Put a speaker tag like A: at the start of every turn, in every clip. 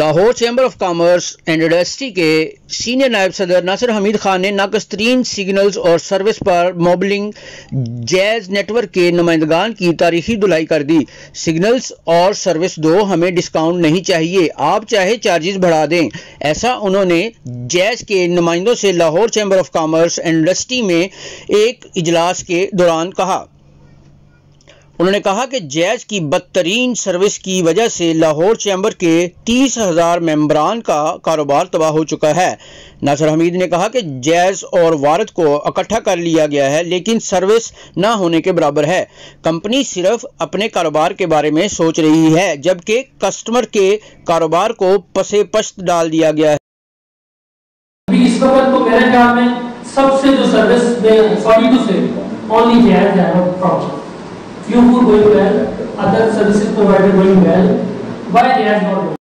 A: Lahore chamber of commerce and industry के senior नायब सदर नासिर हमीद खान ने नाकस्तरीन सिग्नल्स और सर्विस पर मोबलिंग जैज़ नेटवर्क के नुमाइंदगान की तारीखी धुलाई कर दी। सिग्नल्स और सर्विस दो, हमें डिस्काउंट नहीं चाहिए, आप चाहे चार्जेस बढ़ा दें। ऐसा उन्होंने जैज़ के नुमाइंदों से Lahore chamber of commerce and industry में एक इजलास के दौरान कहा। उन्होंने कहा कि जैज़ की बदतरीन सर्विस की वजह से लाहौर चैम्बर के 30,000 मेंबरान का कारोबार तबाह हो चुका है। नासिर हमीद ने कहा कि जैज़ और वारद को इकट्ठा कर लिया गया है, लेकिन सर्विस ना होने के बराबर है। कंपनी सिर्फ अपने कारोबार के बारे में सोच रही है, जबकि कस्टमर के कारोबार को पसे पश्त डाल दिया गया है।
B: अभी इस वक्त तो मेरे ख्याल में सबसे जो सर्विस में sorry to say only Jazz है problem. Few who going well, other services provider going well. Why they are not going?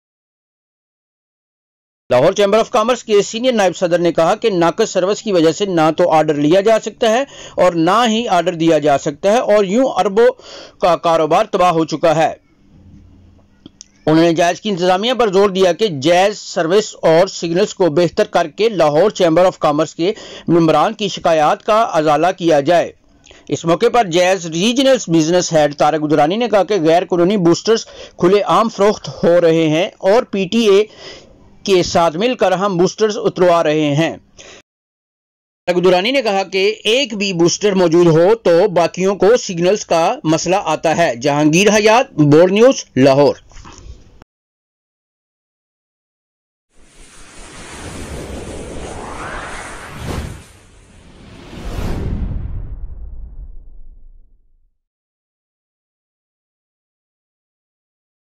A: Lahore chamber of commerce के सीनियर नायब सदर ने कहा कि नाकस सर्विस की वजह से ना तो ऑर्डर लिया जा सकता है और ना ही ऑर्डर दिया जा सकता है और यूं अरबों का कारोबार तबाह हो चुका है। उन्होंने जैज़ की इंतजामिया पर जोर दिया कि जैज़ सर्विस और सिग्नल्स को बेहतर करके लाहौर चैम्बर ऑफ कॉमर्स के मेंबरान की शिकायत का अजाला किया जाए। इस मौके पर Jazz regional business head Tariq Durrani ने कहा कि गैर कानूनी बूस्टर्स खुलेआम फरोख्त हो रहे हैं और पीटीए के साथ मिलकर हम बूस्टर्स उतरवा रहे हैं। तारिक दुरानी ने कहा कि एक भी बूस्टर मौजूद हो तो बाकियों को सिग्नल्स का मसला आता है। Jahangir Hayat, board news, Lahore.